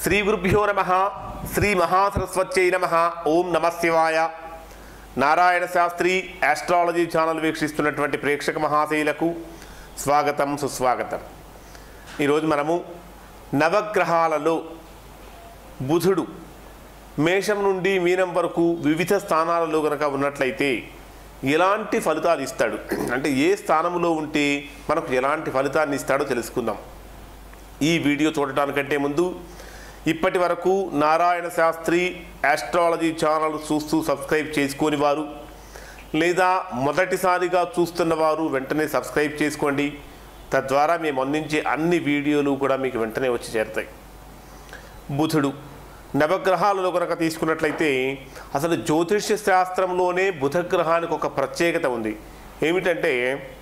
శ్రీ గురుభ్యో నమః. శ్రీ మహాసరస్వత్యై నమః. ఓం నమః శివాయ. నారాయణ శాస్త్రి ఆస్ట్రాలజీ ఛానల్ వీక్షిస్తున్నటువంటి ప్రేక్షక మహాశైలకు స్వాగతం, సుస్వాగతం. ఈరోజు మనము నవగ్రహాలలో బుధుడు మేషం నుండి మీనం వరకు వివిధ స్థానాలలో కనుక ఉన్నట్లయితే ఎలాంటి ఫలితాలు ఇస్తాడు, అంటే ఏ స్థానంలో ఉంటే మనకు ఎలాంటి ఫలితాన్ని ఇస్తాడో తెలుసుకుందాం. ఈ వీడియో చూడటానికంటే ముందు ఇప్పటి వరకు నారాయణ శాస్త్రి ఆస్ట్రాలజీ ఛానల్ చూస్తూ సబ్స్క్రైబ్ చేసుకొని వారు లేదా మొదటిసారిగా చూస్తున్న వారు వెంటనే సబ్స్క్రైబ్ చేసుకోండి. తద్వారా మేము అందించే అన్ని వీడియోలు కూడా మీకు వెంటనే వచ్చి చేరుతాయి. బుధుడు నవగ్రహాలలో కనుక తీసుకున్నట్లయితే అసలు జ్యోతిష్య శాస్త్రంలోనే బుధగ్రహానికి ఒక ప్రత్యేకత ఉంది. ఏమిటంటే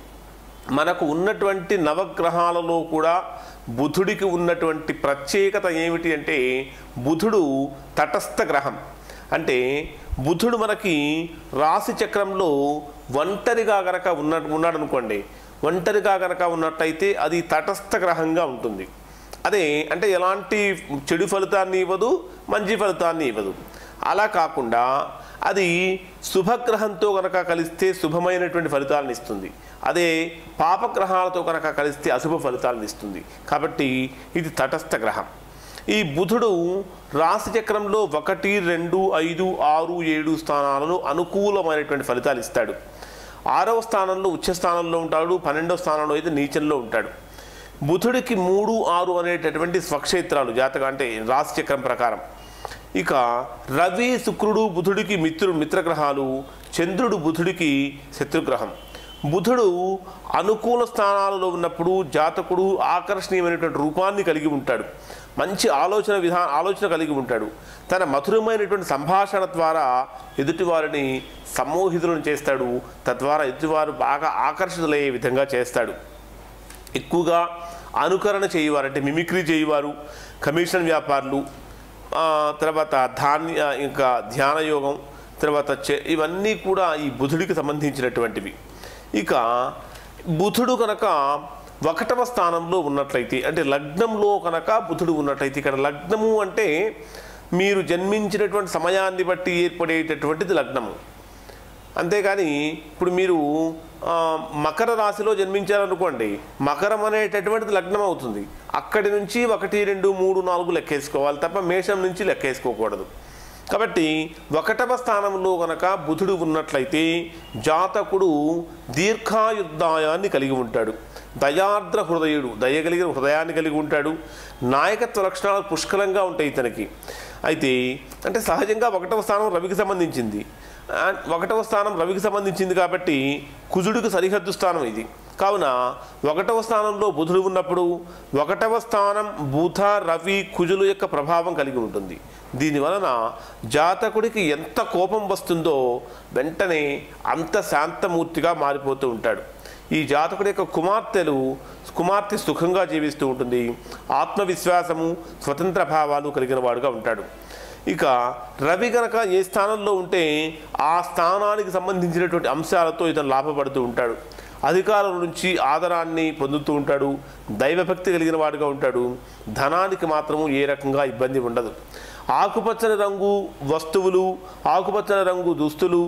మనకు ఉన్నటువంటి నవగ్రహాలలో కూడా బుధుడికి ఉన్నటువంటి ప్రత్యేకత ఏమిటి అంటే బుధుడు తటస్థ గ్రహం. అంటే బుధుడు మనకి రాశి చక్రంలో ఒంటరిగా గనక ఉన్నాడు అనుకోండి, ఒంటరిగా గనక ఉన్నట్టయితే అది తటస్థ గ్రహంగా ఉంటుంది. అదే అంటే ఎలాంటి చెడు ఫలితాన్ని ఇవ్వదు, మంచి ఫలితాన్ని ఇవ్వదు. అలా కాకుండా అది శుభగ్రహంతో కనుక కలిస్తే శుభమైనటువంటి ఫలితాలను ఇస్తుంది. అదే పాపగ్రహాలతో కనుక కలిస్తే అశుభ ఫలితాలను ఇస్తుంది. కాబట్టి ఇది తటస్థ గ్రహం. ఈ బుధుడు రాశి చక్రంలో 1, 2, 5, 6, 7 స్థానాలలో అనుకూలమైనటువంటి ఫలితాలు ఇస్తాడు. 6వ స్థానంలో ఉచ్చ స్థానంలో ఉంటాడు, 12వ స్థానంలో అయితే నీచంలో ఉంటాడు. బుధుడికి 3, 6 అనేటటువంటి స్వక్షేత్రాలు జాతకం అంటే రాశి చక్రం ప్రకారం. ఇక రవి, శుక్రుడు బుధుడికి మిత్రగ్రహాలు, చంద్రుడు బుధుడికి శత్రుగ్రహం. బుధుడు అనుకూల స్థానాలలో ఉన్నప్పుడు జాతకుడు ఆకర్షణీయమైనటువంటి రూపాన్ని కలిగి ఉంటాడు, మంచి ఆలోచన కలిగి ఉంటాడు. తన మధురమైనటువంటి సంభాషణ ద్వారా ఎదుటివారిని సమ్మోహితులను చేస్తాడు. తద్వారా ఎదుటివారు బాగా ఆకర్షితులయ్యే విధంగా చేస్తాడు. ఎక్కువగా అనుకరణ చేయవారు అంటే మిమిక్రీ చేయవారు, కమిషన్ వ్యాపారులు, తర్వాత ఇంకా ధ్యానయోగం, తర్వాత ఇవన్నీ కూడా ఈ బుధుడికి సంబంధించినటువంటివి. ఇక బుధుడు కనుక 1వ స్థానంలో ఉన్నట్లయితే అంటే లగ్నంలో కనుక బుధుడు ఉన్నట్లయితే, ఇక్కడ లగ్నము అంటే మీరు జన్మించినటువంటి సమయాన్ని బట్టి ఏర్పడేటటువంటిది లగ్నము. అంతేకాని ఇప్పుడు మీరు మకర రాశిలో జన్మించారనుకోండి, మకరం అనేటటువంటిది లగ్నం అవుతుంది. అక్కడి నుంచి 1, 2, 3, 4 లెక్కేసుకోవాలి తప్ప మేషం నుంచి లెక్కేసుకోకూడదు. కాబట్టి 1వ స్థానంలో కనుక బుధుడు ఉన్నట్లయితే జాతకుడు దీర్ఘాయుర్దాయాన్ని కలిగి ఉంటాడు, దయార్ద్ర హృదయుడు, దయగలిగిన హృదయాన్ని కలిగి ఉంటాడు. నాయకత్వ లక్షణాలు పుష్కలంగా ఉంటాయి ఇతనికి. అయితే అంటే సహజంగా 1వ స్థానం రవికి సంబంధించింది. 1వ స్థానం రవికి సంబంధించింది కాబట్టి కుజుడికి సరిహద్దు స్థానం ఇది. కావున 1వ స్థానంలో బుధుడు ఉన్నప్పుడు 1వ స్థానం బుధ, రవి, కుజుల యొక్క ప్రభావం కలిగి ఉంటుంది. దీనివలన జాతకుడికి ఎంత కోపం వస్తుందో వెంటనే అంత శాంతమూర్తిగా మారిపోతూ ఉంటాడు. ఈ జాతకుడి యొక్క కుమార్తె సుఖంగా జీవిస్తూ ఉంటుంది. ఆత్మవిశ్వాసము, స్వతంత్ర భావాలు కలిగిన వాడుగా ఉంటాడు. ఇక రవి గనక ఏ స్థానంలో ఉంటే ఆ స్థానానికి సంబంధించినటువంటి అంశాలతో ఇతను లాభపడుతూ ఉంటాడు. అధికారుల నుంచి ఆదరాన్ని పొందుతూ ఉంటాడు. దైవభక్తి కలిగిన వాడుగా ఉంటాడు. ధనానికి మాత్రము ఏ రకంగా ఇబ్బంది ఉండదు. ఆకుపచ్చని రంగు వస్తువులు, ఆకుపచ్చని రంగు దుస్తులు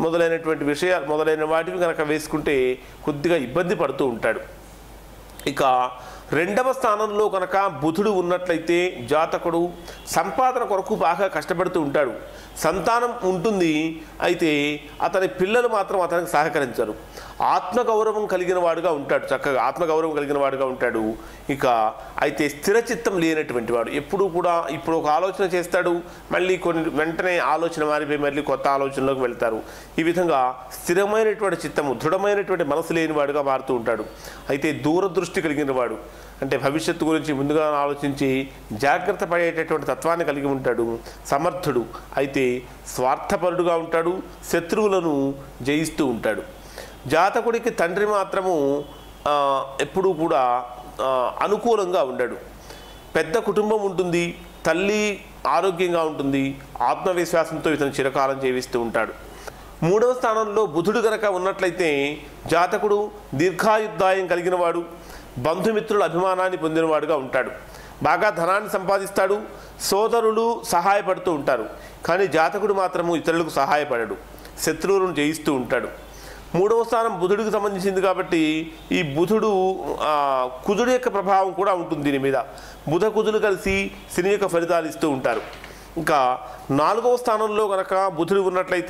మొదలైన వాటిని కనుక వేసుకుంటే కొద్దిగా ఇబ్బంది పడుతూ ఉంటాడు. ఇక 2వ స్థానంలో కనుక బుధుడు ఉన్నట్లయితే జాతకుడు సంపాదన కొరకు బాగా కష్టపడుతూ ఉంటాడు. సంతానం ఉంటుంది, అయితే అతని పిల్లలు మాత్రం అతనికి సహకరించరు. ఆత్మగౌరవం కలిగిన వాడుగా ఉంటాడు, చక్కగా ఆత్మగౌరవం కలిగిన వాడుగా ఉంటాడు. ఇక అయితే స్థిరచిత్తం లేనటువంటి వాడు, ఎప్పుడు కూడా ఇప్పుడు ఒక ఆలోచన చేస్తాడు, మళ్ళీ వెంటనే ఆలోచన మారిపోయి మళ్ళీ కొత్త ఆలోచనలోకి వెళ్తారు. ఈ విధంగా స్థిరమైనటువంటి చిత్తము, దృఢమైనటువంటి మనసు లేని వాడుగా మారుతూ ఉంటాడు. అయితే దూరదృష్టి కలిగిన వాడు, అంటే భవిష్యత్తు గురించి ముందుగా ఆలోచించి జాగ్రత్త పడేటటువంటి తత్వాన్ని కలిగి ఉంటాడు. సమర్థుడు, అయితే స్వార్థపరుడుగా ఉంటాడు. శత్రువులను జయిస్తూ ఉంటాడు. జాతకుడికి తండ్రి మాత్రము ఎప్పుడూ కూడా అనుకూలంగా ఉండడు. పెద్ద కుటుంబం ఉంటుంది, తల్లి ఆరోగ్యంగా ఉంటుంది. ఆత్మవిశ్వాసంతో ఇతను చిరకాలం జీవిస్తూ ఉంటాడు. 3వ స్థానంలో బుధుడు గనక ఉన్నట్లయితే జాతకుడు దీర్ఘాయుర్దాయం కలిగిన వాడు, బంధుమిత్రుల అభిమానాన్ని పొందినవాడుగా ఉంటాడు. బాగా ధనాన్ని సంపాదిస్తాడు, సోదరులు సహాయపడుతూ ఉంటారు. కానీ జాతకుడు మాత్రము ఇతరులకు సహాయపడడు, శత్రువులను జయిస్తూ ఉంటాడు. 3వ స్థానం బుధుడికి సంబంధించింది కాబట్టి ఈ బుధుడు కుజుడు యొక్క ప్రభావం కూడా ఉంటుంది దీని మీద. బుధ కుజులు కలిసి శని యొక్క ఫలితాలు ఇస్తూ ఉంటారు. ఇంకా 4వ స్థానంలో కనుక బుధుడు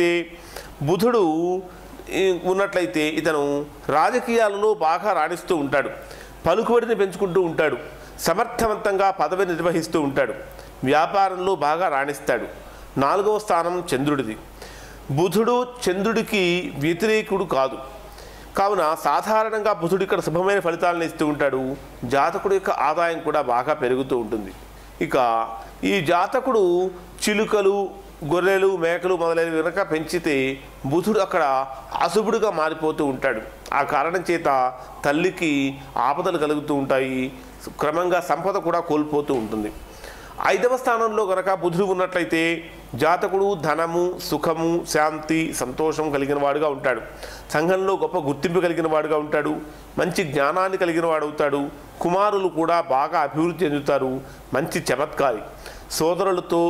ఉన్నట్లయితే ఇతను రాజకీయాలలో బాగా రాణిస్తూ ఉంటాడు, పలుకుబడిని పెంచుకుంటూ ఉంటాడు, సమర్థవంతంగా పదవిని నిర్వహిస్తూ ఉంటాడు, వ్యాపారంలో బాగా రాణిస్తాడు. 4వ స్థానం చంద్రుడిది. బుధుడు చంద్రుడికి వ్యతిరేకుడు కాదు, కావున సాధారణంగా బుధుడు ఇక్కడ శుభమైన ఫలితాలను ఇస్తూ ఉంటాడు. జాతకుడు యొక్క ఆదాయం కూడా బాగా పెరుగుతూ ఉంటుంది. ఇక ఈ జాతకుడు చిలుకలు, గొర్రెలు, మేకలు మొదలైనవి కనుక పెంచితే బుధుడు అక్కడ అశుభుడుగా మారిపోతూ ఉంటాడు. ఆ కారణం చేత తల్లికి ఆపదలు కలుగుతూ ఉంటాయి, క్రమంగా సంపద కూడా కోల్పోతూ ఉంటుంది. 5వ స్థానంలో కనుక బుధుడు ఉన్నట్లయితే జాతకుడు ధనము, సుఖము, శాంతి, సంతోషం కలిగిన వాడుగా ఉంటాడు. సంఘంలో గొప్ప గుర్తింపు కలిగిన వాడుగా ఉంటాడు, మంచి జ్ఞానాన్ని కలిగిన వాడవుతాడు. కుమారులు కూడా బాగా అభివృద్ధి చెందుతారు, మంచి చమత్కారి. సోదరుల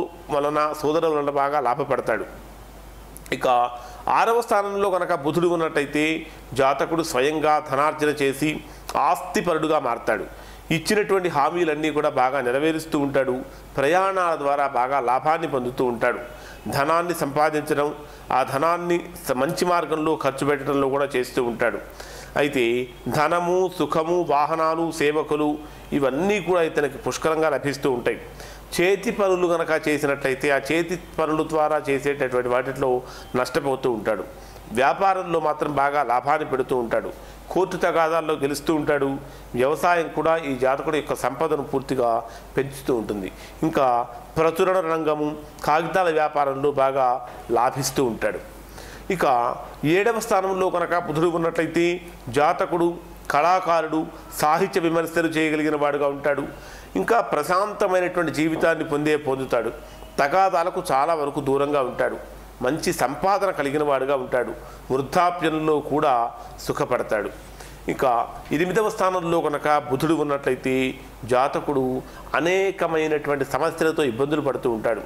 వలన బాగా లాభపడతాడు. ఇక 6వ స్థానంలో కనుక బుధుడు ఉన్నట్టయితే జాతకుడు స్వయంగా ధనార్జన చేసి ఆస్తిపరుడుగా మారతాడు. ఇచ్చినటువంటి హామీలన్నీ కూడా బాగా నెరవేరుస్తూ ఉంటాడు. ప్రయాణాల ద్వారా బాగా లాభాన్ని పొందుతూ ఉంటాడు. ధనాన్ని సంపాదించడం, ఆ ధనాన్ని మంచి మార్గంలో ఖర్చు పెట్టడంలో కూడా చేస్తూ ఉంటాడు. అయితే ధనము, సుఖము, వాహనాలు, సేవకులు ఇవన్నీ కూడా ఇతనికి పుష్కలంగా లభిస్తూ ఉంటాయి. చేతి పనులు కనుక చేసినట్లయితే ఆ చేతి పనుల ద్వారా చేసేటటువంటి వాటిలో నష్టపోతూ ఉంటాడు. వ్యాపారంలో మాత్రం బాగా లాభాన్ని పెడుతూ ఉంటాడు. కోర్టు తగాదాల్లో గెలుస్తూ ఉంటాడు. వ్యవసాయం కూడా ఈ జాతకుడు యొక్క సంపదను పూర్తిగా పెంచుతూ ఉంటుంది. ఇంకా ప్రచురణ రంగము, కాగితాల వ్యాపారంలో బాగా లాభిస్తూ ఉంటాడు. ఇక 7వ స్థానంలో కనుక బుధుడు ఉన్నట్లయితే జాతకుడు కళాకారుడు, సాహిత్య విమర్శలు చేయగలిగిన వాడుగా ఉంటాడు. ఇంకా ప్రశాంతమైనటువంటి జీవితాన్ని పొందుతాడు. తగాదాలకు చాలా వరకు దూరంగా ఉంటాడు. మంచి సంపాదన కలిగిన వాడుగా ఉంటాడు. వృద్ధాప్యంలో కూడా సుఖపడతాడు. ఇక 8వ స్థానంలో కనుక బుధుడు ఉన్నట్లయితే జాతకుడు అనేకమైనటువంటి సమస్యలతో ఇబ్బందులు పడుతూ ఉంటాడు.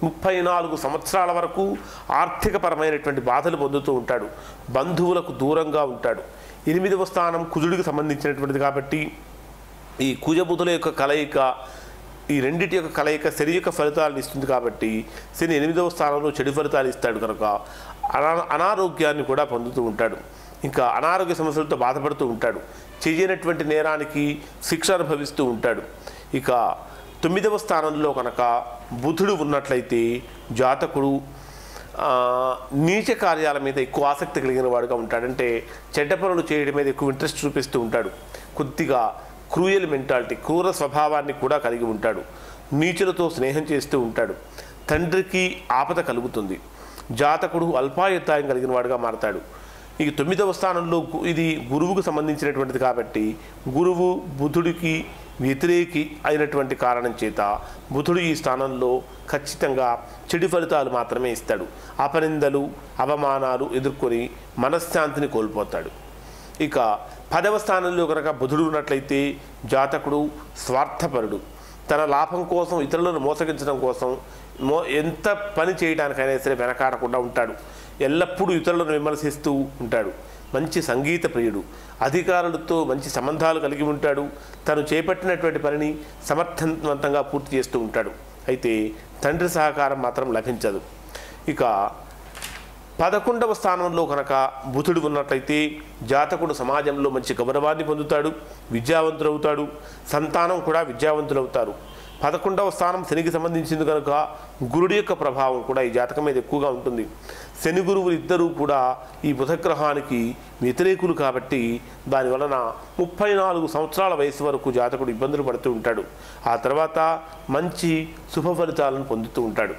34 సంవత్సరాల వరకు ఆర్థికపరమైనటువంటి బాధలు పొందుతూ ఉంటాడు. బంధువులకు దూరంగా ఉంటాడు. 8వ స్థానం కుజుడికి సంబంధించినటువంటిది కాబట్టి ఈ కుజబుధుల యొక్క కలయిక, ఈ రెండింటి యొక్క కలయిక శని యొక్క ఫలితాలను ఇస్తుంది. కాబట్టి శని 8వ స్థానంలో చెడు ఫలితాలు ఇస్తాడు కనుక అనారోగ్యాన్ని కూడా పొందుతూ ఉంటాడు. ఇంకా అనారోగ్య సమస్యలతో బాధపడుతూ ఉంటాడు. చేయనటువంటి నేరానికి శిక్ష అనుభవిస్తూ ఉంటాడు. ఇక 9వ స్థానంలో కనుక బుధుడు ఉన్నట్లయితే జాతకుడు నీచ కార్యాల మీద ఎక్కువ ఆసక్తి కలిగిన వాడుగా ఉంటాడు. అంటే చెడ్డ పనులు చేయడం మీద ఎక్కువ ఇంట్రెస్ట్ చూపిస్తూ ఉంటాడు. కొద్దిగా క్రూయల్ మెంటాలిటీ, క్రూర స్వభావాన్ని కూడా కలిగి ఉంటాడు. నీచులతో స్నేహం చేస్తూ ఉంటాడు. తండ్రికి ఆపద కలుగుతుంది. జాతకుడు అల్పాయుత్తాయం కలిగిన వాడుగా మారతాడు. ఈ 9వ స్థానంలో ఇది గురువుకు సంబంధించినటువంటిది కాబట్టి గురువు బుధుడికి వ్యతిరేకి అయినటువంటి కారణం చేత బుధుడు ఈ స్థానంలో ఖచ్చితంగా చెడు ఫలితాలు మాత్రమే ఇస్తాడు. అపనిందలు, అవమానాలు ఎదుర్కొని మనశ్శాంతిని కోల్పోతాడు. ఇక 10వ స్థానంలో కనుక బుధుడు ఉన్నట్లయితే జాతకుడు స్వార్థపరుడు. తన లాభం కోసం, ఇతరులను మోసగించడం కోసం ఎంత పని చేయడానికైనా సరే వెనకాడకుండా ఉంటాడు. ఎల్లప్పుడూ ఇతరులను విమర్శిస్తూ ఉంటాడు. మంచి సంగీత ప్రియుడు. అధికారులతో మంచి సంబంధాలు కలిగి ఉంటాడు. తను చేపట్టినటువంటి పనిని సమర్థవంతంగా పూర్తి చేస్తూ ఉంటాడు. అయితే తండ్రి సహకారం మాత్రం లభించదు. ఇక 11వ స్థానంలో కనుక బుధుడు ఉన్నట్లయితే జాతకుడు సమాజంలో మంచి గౌరవాన్ని పొందుతాడు, విద్యావంతులవుతాడు. సంతానం కూడా విద్యావంతులవుతారు. 11వ స్థానం శనికి సంబంధించింది కనుక గురుడి యొక్క ప్రభావం కూడా ఈ జాతకం మీద ఎక్కువగా ఉంటుంది. శని గురువులు ఇద్దరూ కూడా ఈ బుధగ్రహానికి వ్యతిరేకులు కాబట్టి దానివలన 34 సంవత్సరాల వయసు వరకు జాతకుడు ఇబ్బందులు పడుతూ ఉంటాడు. ఆ తర్వాత మంచి శుభ ఫలితాలను పొందుతూ ఉంటాడు.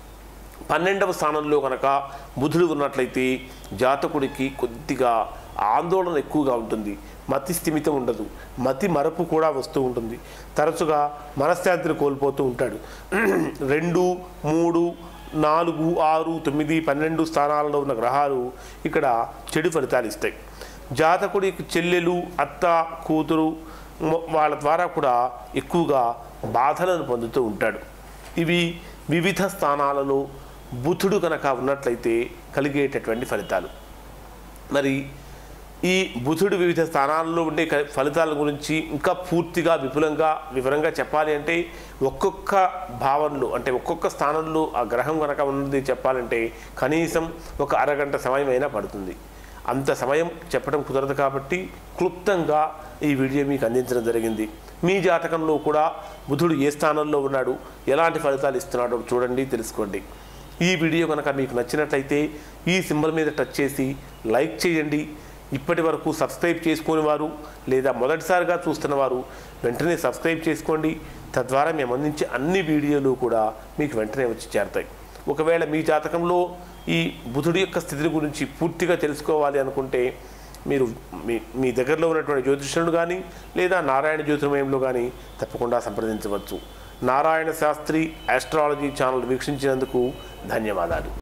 12వ స్థానంలో కనుక బుధుడు ఉన్నట్లయితే జాతకుడికి కొద్దిగా ఆందోళన ఎక్కువగా ఉంటుంది. మతి స్థిమితం ఉండదు. మతి మరపు కూడా వస్తూ ఉంటుంది. తరచుగా మనశ్శాంతిని కోల్పోతూ ఉంటాడు. 2, 3, 4, 6, 9, 12 స్థానాలలో ఉన్న గ్రహాలు ఇక్కడ చెడు ఫలితాలు ఇస్తాయి. జాతకుడికి చెల్లెలు, అత్త, కూతురు వాళ్ళ ద్వారా కూడా ఎక్కువగా బాధలను పొందుతూ ఉంటాడు. ఇవి వివిధ స్థానాలలో బుధుడు కనుక ఉన్నట్లయితే కలిగేటటువంటి ఫలితాలు. మరి ఈ బుధుడు వివిధ స్థానాల్లో ఉండే ఫలితాల గురించి ఇంకా పూర్తిగా వివరంగా చెప్పాలి అంటే ఒక్కొక్క భావంలో అంటే ఒక్కొక్క స్థానంలో ఆ గ్రహం కనుక ఉన్నది చెప్పాలంటే కనీసం ఒక అరగంట సమయం అయినా పడుతుంది. అంత సమయం చెప్పడం కుదరదు కాబట్టి క్లుప్తంగా ఈ వీడియో మీకు అందించడం జరిగింది. మీ జాతకంలో కూడా బుధుడు ఏ స్థానంలో ఉన్నాడు, ఎలాంటి ఫలితాలు ఇస్తున్నాడో చూడండి, తెలుసుకోండి. ఈ వీడియో కనుక మీకు నచ్చినట్లయితే ఈ సింబల్ మీద టచ్ చేసి లైక్ చేయండి. ఇప్పటి వరకు సబ్స్క్రైబ్ చేసుకునే వారు లేదా మొదటిసారిగా చూస్తున్న వారు వెంటనే సబ్స్క్రైబ్ చేసుకోండి. తద్వారా మేము అందించే అన్ని వీడియోలు కూడా మీకు వెంటనే వచ్చి చేరుతాయి. ఒకవేళ మీ జాతకంలో ఈ బుధుడి యొక్క స్థితిని గురించి పూర్తిగా తెలుసుకోవాలి అనుకుంటే మీరు మీ దగ్గరలో ఉన్నటువంటి జ్యోతిష్యులను కానీ లేదా నారాయణ జ్యోతిర్మయంలో కానీ తప్పకుండా సంప్రదించవచ్చు. నారాయణ శాస్త్రి ఆస్ట్రాలజీ ఛానల్ వీక్షించినందుకు ధన్యవాదాలు.